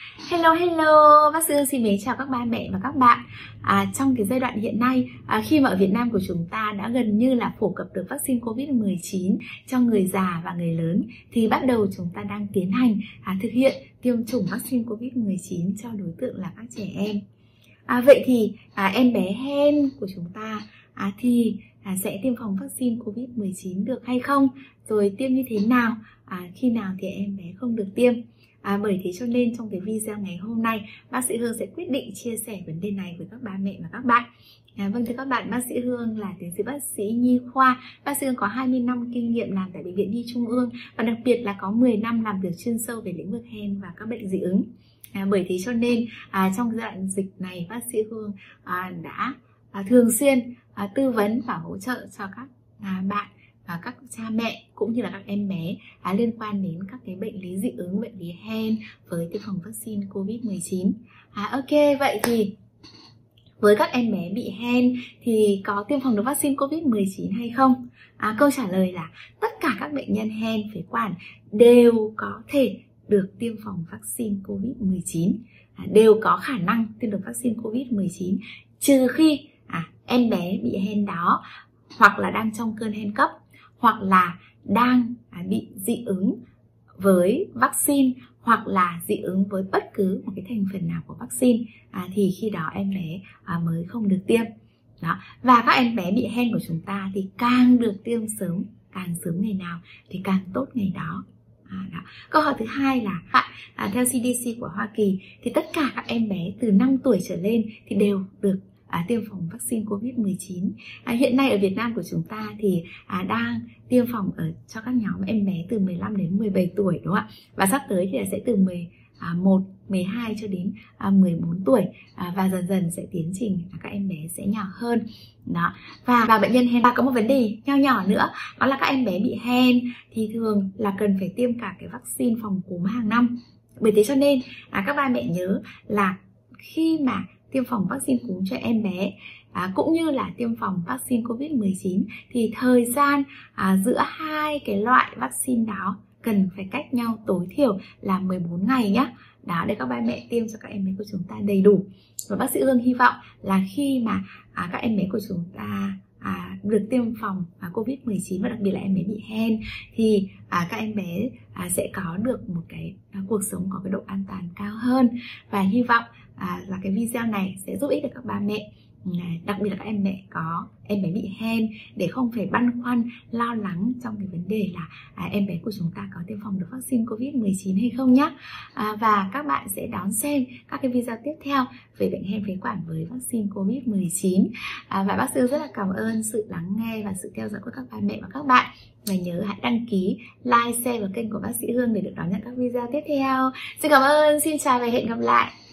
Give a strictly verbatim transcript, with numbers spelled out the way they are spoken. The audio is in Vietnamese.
Hello hello, bác sĩ Hương xin mến chào các ba mẹ và các bạn. à, Trong cái giai đoạn hiện nay, à, khi mà ở Việt Nam của chúng ta đã gần như là phổ cập được vaccine Covid mười chín cho người già và người lớn, thì bắt đầu chúng ta đang tiến hành à, thực hiện tiêm chủng vaccine Covid mười chín cho đối tượng là các trẻ em. à, Vậy thì à, em bé hen của chúng ta à, thì à, sẽ tiêm phòng vaccine Covid mười chín được hay không? Rồi tiêm như thế nào? À, khi nào thì em bé không được tiêm? À, bởi thế cho nên trong cái video ngày hôm nay, bác sĩ Hương sẽ quyết định chia sẻ vấn đề này với các ba mẹ và các bạn. À, vâng thưa các bạn, bác sĩ Hương là tiến sĩ bác sĩ nhi khoa. Bác sĩ Hương có hai mươi năm kinh nghiệm làm tại Bệnh viện Nhi Trung ương và đặc biệt là có mười năm làm việc chuyên sâu về lĩnh vực hen và các bệnh dị ứng. À, bởi thế cho nên à, trong giai đoạn dịch này, bác sĩ Hương à, đã à, thường xuyên à, tư vấn và hỗ trợ cho các à, bạn và các cha mẹ cũng như là các em bé à, liên quan đến các cái bệnh lý dị ứng, bệnh lý hen với tiêm phòng vaccine Covid mười chín. À, ok, vậy thì với các em bé bị hen thì có tiêm phòng được vaccine Covid mười chín hay không? À, câu trả lời là tất cả các bệnh nhân hen phế quản đều có thể được tiêm phòng vaccine Covid mười chín, à, đều có khả năng tiêm được vaccine Covid mười chín, trừ khi à, em bé bị hen đó hoặc là đang trong cơn hen cấp, hoặc là đang à, bị dị ứng với vaccine, hoặc là dị ứng với bất cứ một cái thành phần nào của vaccine, à, thì khi đó em bé à, mới không được tiêm. Đó. Và các em bé bị hen của chúng ta thì càng được tiêm sớm, càng sớm ngày nào thì càng tốt ngày đó. À, đó. Câu hỏi thứ hai là à, theo xê đê xê của Hoa Kỳ thì tất cả các em bé từ năm tuổi trở lên thì đều được À, tiêm phòng vaccine Covid mười chín. À, hiện nay ở Việt Nam của chúng ta thì à, đang tiêm phòng ở cho các nhóm em bé từ mười lăm đến mười bảy tuổi, đúng không ạ? Và sắp tới thì sẽ từ mười một, mười hai cho đến à, mười bốn tuổi, à, và dần dần sẽ tiến trình à, các em bé sẽ nhỏ hơn. Đó. Và, và bệnh nhân hen có một vấn đề nho nhỏ nữa, đó là các em bé bị hen thì thường là cần phải tiêm cả cái vaccine phòng cúm hàng năm. Bởi thế cho nên à, các ba mẹ nhớ là khi mà tiêm phòng vaccine cúm cho em bé à, cũng như là tiêm phòng vaccine Covid mười chín thì thời gian à, giữa hai cái loại vaccine đó cần phải cách nhau tối thiểu là mười bốn ngày nhé. Đó, để các ba mẹ tiêm cho các em bé của chúng ta đầy đủ. Và bác sĩ Hương hy vọng là khi mà à, các em bé của chúng ta à, được tiêm phòng à, Covid mười chín và đặc biệt là em bé bị hen thì à, các em bé à, sẽ có được một cái à, cuộc sống có cái độ an toàn cao hơn. Và hy vọng à, là cái video này sẽ giúp ích được các ba mẹ, đặc biệt là các em mẹ có em bé bị hen, để không phải băn khoăn lo lắng trong cái vấn đề là à, em bé của chúng ta có tiêm phòng được vaccine Covid mười chín hay không nhé. À, và các bạn sẽ đón xem các cái video tiếp theo về bệnh hen phế quản với vaccine Covid mười chín. À, và bác sư rất là cảm ơn sự lắng nghe và sự theo dõi của các ba mẹ và các bạn. Và nhớ hãy đăng ký, like, share vào kênh của bác sĩ Hương để được đón nhận các video tiếp theo. Xin cảm ơn, xin chào và hẹn gặp lại.